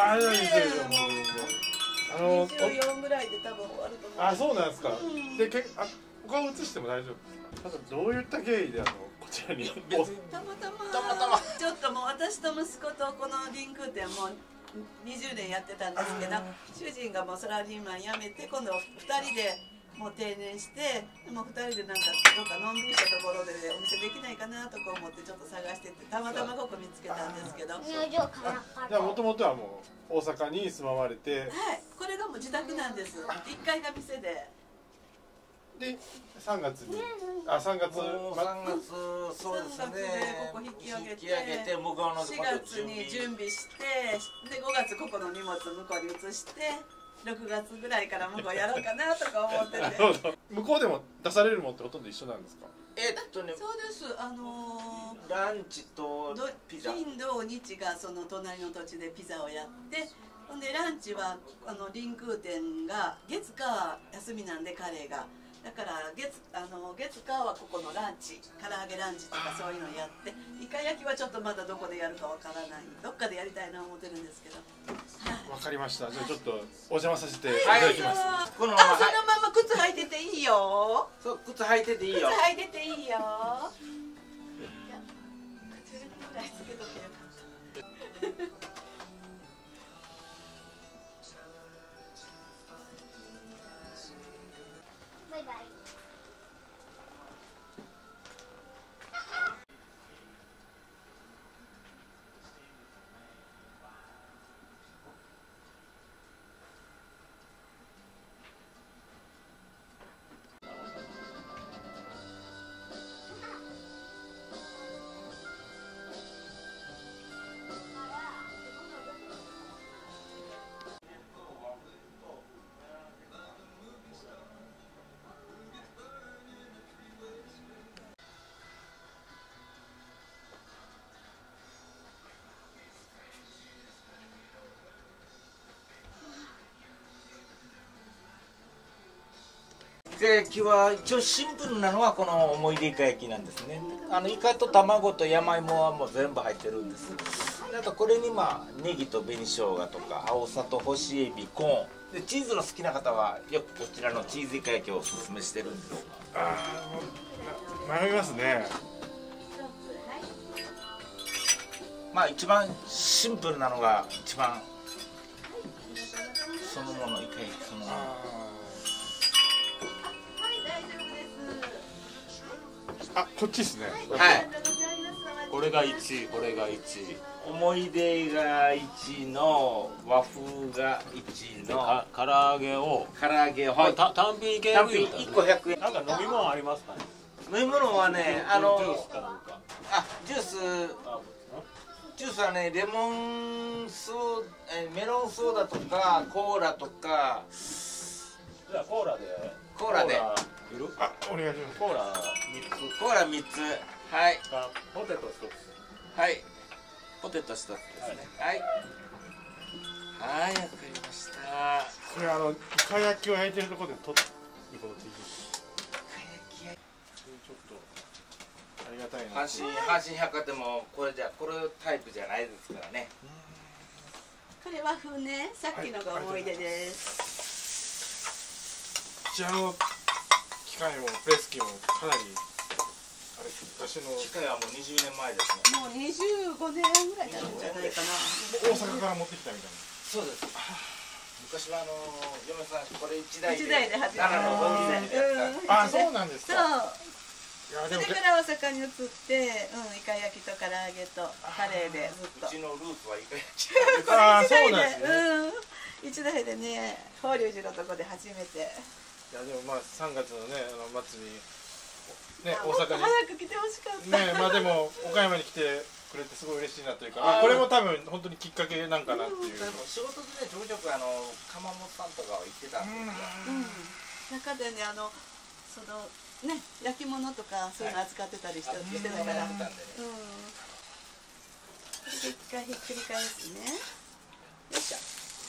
大丈夫です。 24ぐらいで多分終わると思う。 あ、そうなんですか。で、他を移しても大丈夫ですか。ただどういった経緯でこちらに。 たまたまちょっともう私と息子とこのリンク店も20年やってたんですけど、主人がもうサラリーマン辞めて今度2人でもう定年して、もう2人でなんかどっかのんびりしたところでお店できないかなとか思ってちょっと探してて、たまたまここ見つけたんですけど。じゃあもともとはもう大阪に住まわれて。 はい、これがもう自宅なんです。1階が店で。 で3月に3月そうですね、 ここ引き上げて向こうの 4月に準備して、で5月ここの荷物向こうに移して6月ぐらいから向こうやろうかなとか思ってて。 向こうでも出されるものってほとんど一緒なんですか？ そうです。 ランチとピザ、 金土日がその隣の土地でピザをやって、ほんでランチはリンク店が月火休みなんで、彼がだから月火はここのランチ、唐揚げランチとかそういうのやって、イカ焼きはちょっとまだどこでやるかわからない、どっかでやりたいな思ってるんですけど。 わかりました。じゃあちょっとお邪魔させていただきます。 そのまま靴履いてていいよ。 そう、靴履いてていいよ。 靴履いてていいよ。唇ぐらいつけとけよかった。バイバイ。 で、今日は一応シンプルなのはこの思い出イカ焼きなんですね。イカと卵と山芋はもう全部入ってるんです。あとこれにネギと紅生姜とか青さと干しエビ、コーンで、チーズの好きな方はよくこちらのチーズイカ焼きをおすすめしてるんです。 迷いますね。 一番シンプルなのが一番そのもの、イカ焼きそのもの。 こっちですね。 はい。 これが1位、これが1位。 思い出が1の和風が1の唐揚げをはい、 単品系単品1個100円。 なんか飲み物ありますかね？ 飲み物はね、 ジュースかなんか。 ジュースはね、メロンソーダとかコーラとか。 じゃあコーラで。 コーラで。 お願いします。 コーラ3つ。 コーラ3つ。はい。 ポテト1つ。 はい。ポテト1つですね。はい。はい、わかりました。 これイカ焼きを焼いてるところで撮ることでいいですか？ イカ焼き。 ちょっとありがたいな。 阪神百貨店もこれタイプじゃないですからね。 これは船、さっきのが思い出です。 こちらの機械もプレス機もかなり私の機械はもう20年前ですね。 もう25年ぐらいになるんじゃないかな。 大阪から持ってきたみたいな。 そうです。昔は嫁さんこれ1台で始めた。 そうなんですか。 そう。それから大阪に移って、イカ焼きと唐揚げとカレーでずっと。 うちのルーツはイカ焼き。 そうなんですね。 一台でね、法隆寺のとこで初めて。 いやでも3月のね末にね大阪に早く来てほしかった。 ね、でも岡山に来てくれてすごい嬉しいなというか、これも多分本当にきっかけなんかなっていう。 仕事でね、ちょくちょく鎌本さんとかは行ってたんですよ。 中でねそのね焼き物とかそういうの扱ってたりしてたから。一回ひっくり返すね。よいしょ。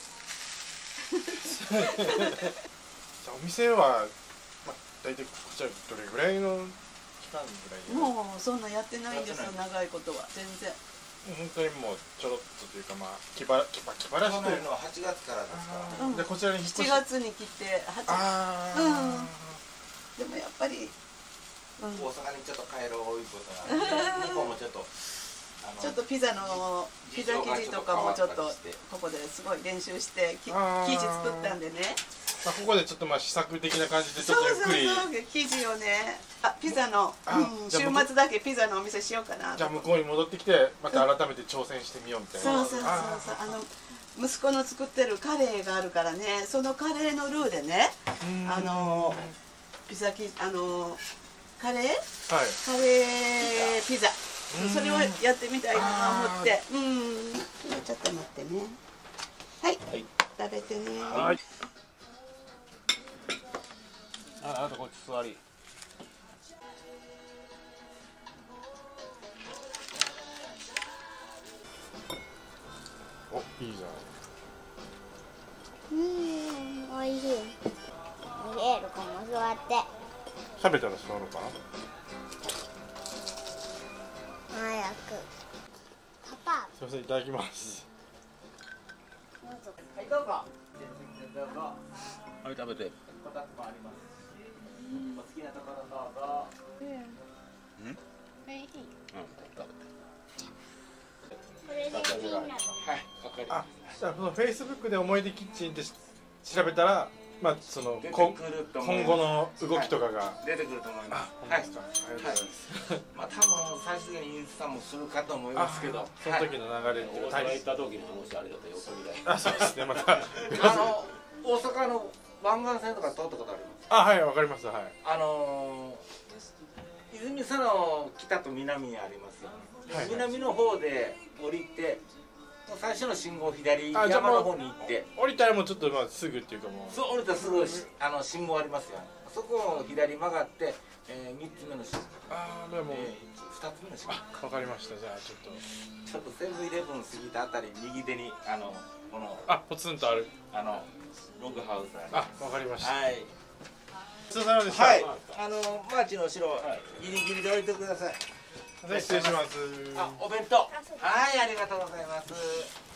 お店は大体こちらどれぐらいの期間ぐらい？ もうそんなやってないんですよ、長いことは全然。 本当にもうちょろっとというか、まあ気晴らしというのは8月からですか。 でこちらに引っ越し 7月に来てでもやっぱり、 大阪にちょっと帰ろういうことなんで、向こうもちょっとちょっとピザ生地とかもちょっとここですごい練習して生地作ったんでね。 まあここでちょっとまあ試作的な感じでちょっとゆっくり。 生地をね、ピザの週末だけピザのお店しようかな。 じゃあ向こうに戻ってきてまた改めて挑戦してみようみたいな。 そう息子の作ってるカレーがあるからね、そのカレーのルーでね、ピザカレーピザ、それをやってみたいなと思って。ちょっと待ってね。はい、食べてね。 はい。 あとこっち座り。 お、いいじゃん。 おいしい。エール君も座って。 食べたら座ろうかな。 早く。パパ。 すみません、いただきます。 はい、どうぞ。どうぞ。 はい、食べて。 こたつもあります。お好きなところどうぞ。 おいしい。 食べて。 これで気になる。 はい、わかりまあ、じゃあこのフェイスブックで思い出キッチンで調べたら、まあその今後の動きとかが出てくると思います。 はい。ありがとうございます。 まあ多分最終的にインスタもするかと思いますけど、 その時の流れっていう大阪行った時にもしあれだったら横にだ。 あ、そうですね。また大阪の湾岸線とか通ったことあります。 あ、はい、わかります。はい。 泉佐野北と南にありますよね。 はい、 南の方で降りて、最初の信号左山の方に行って、 降りたらもうちょっとまあすぐっていうかもう。 そう降りたらすぐ信号ありますよね。そこを左曲がって、3つ目の信号。 ああ、でも、 2つ目の信号。 わかりました。じゃあちょっとセブンイレブン過ぎたあたり右手にこのポツンとあるログハウスわかりました。 はい。 ごちそうさまでした。 はい。マーチの後ろギリギリで置いてください。 失礼します。 お弁当。はい、ありがとうございます。